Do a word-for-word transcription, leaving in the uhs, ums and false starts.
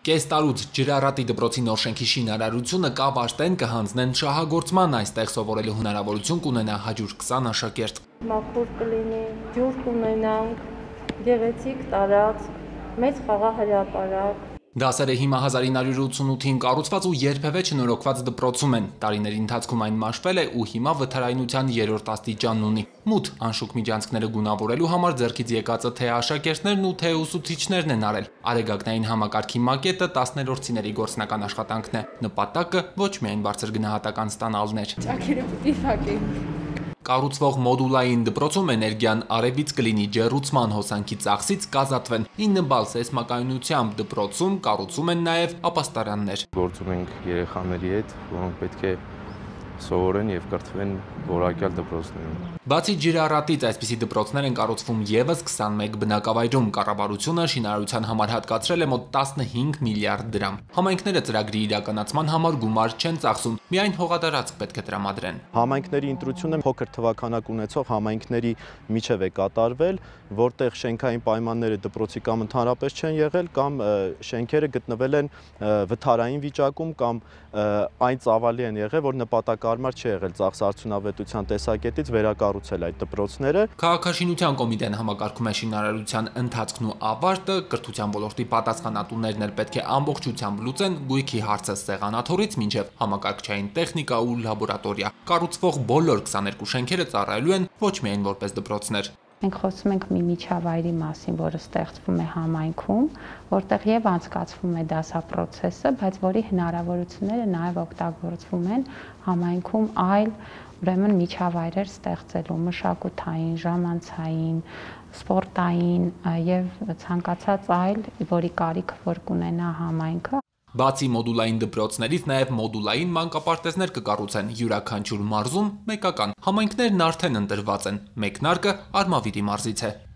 Կես տարուց Ջրառատի դպրոցի նոր շենքի շինարարությունը կավարտեն կհանձնեն շահագործման, այստեղ սովորելու հնարավորություն կունենա հաջորդ քսան աշակերտ։ Մաքուր կլինի, ջուր կունենանք, գեղեցիկ տարածք, մեծ խաղահրապարակ։ Դասերը հիմա հազար ինը հարյուր ութսունութին կառուցված ու երբևէ չնորոգված դպրոցում են։ Տարիների ընթացքում այն մաշվել է ու հիմա վթարայնության երրորդ աստիճանն ունի։ Մութ անշուք միջանցքները գունավորելու համար ձեռքից եկածը թե աշակերտներն ու թե ուսուցիչներն են արել։ Արեգակնային համակարգի մակետը տասներորդցիների գործնական աշխատանքն է։ Նպատակը ոչ միայն բարձր գնահատական ստանալն էր։ Ճաքերը պիտի փակենք։ Կառուցվող մոդուլային դպրոցում էներգիան արևից կլինի, ջեռուցման հոսանքի ծախսից կազատվեն։ ինը բալ սեյսմականությամբ դպրոցում կառուցում են նաև ապաստարաններ։ Գործում ենք երեխաների հետ, որոնք պետք է սովորեն եւ կրթվեն որակյալ դպրոցներում։ Բացի Ջրառատից այսպիսի դպրոցներ են կառուցվում եւս քսանմեկ բնակավայրում։ Կառավարությունը շինարարության համար հատկացրել է մոտ տասնհինգ միլիարդ դրամ։ Համայնքները ծրագրի իրականացման համար գումար չեն ծախսում, միայն հողատարածք պետք է տրամադրեն։ Համայնքների ընտրությունը փոքր թվականակ ունեցող համայնքների միջև է կատարվել, որտեղ շենքային պայմանները դպրոցի կամ ընդհանրապես չեն եղել, կամ շենքերը գտնվել են վթարային վիճակում, կամ այն ծավալի են եղել, որ նպատակարար չի եղել ծախսարդյունավետության տեսակետից վերակառուցել այդ դպրոցները։ Քաղաքաշինության կոմիտեն համակարգում է շինարարության ընթացքն ու ավարտը, կրթության ոլորտի պատասխանատուներն էլ պետք է ամբողջությամբ լուծեն գույքի հարցը սեղանաթոռից մինչև համակարգչային տեխնիկա ու լաբորատորիա։ Կառուցվող բոլոր քսաներկու շենքերը ծառայելու են ոչ միայն որպես դպրոցներ։ Մենք խոսում ենք մի միջավայրի մասին, որը ստեղծվում է համայնքում, որտեղ եւ անցկացվում է դասապրոցեսը, բայց որի հնարավորությունները նաեւ օգտագործվում են համայնքում այլ ուրեմն միջավայրեր ստեղծելու, մշակութային, ժամանցային, սպորտային եւ ցանկացած այլ, որի կարիք որ կունենա համայնքը։ Բացի մոդուլային դպրոցներից նաև մոդուլային մանկապարտեզներ կկառուցեն յուրաքանչյուր մարզում մեկական։ Համայնքներն արդեն ընտրված են։ Մեկնարկը Արմավիրի մարզից է։